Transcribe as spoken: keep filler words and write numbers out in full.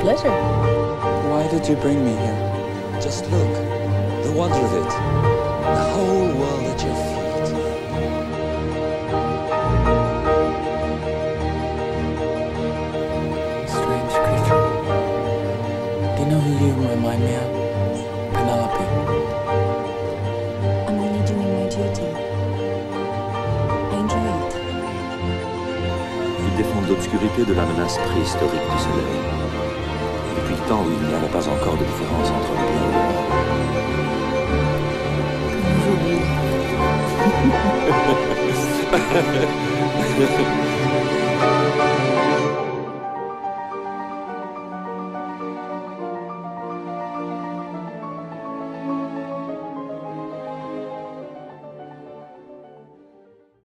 pleasure. Why did you bring me here? Just look, the wonder of it. The whole world at your feet. Strange creature. Do you know who you remind me of? Penelope. I'm only doing my duty. I enjoy it. Ils défendent l'obscurité de la menace préhistorique du soleil. Depuis le temps où il n'y avait pas encore de différence entre le bien et le mal. J'oublie.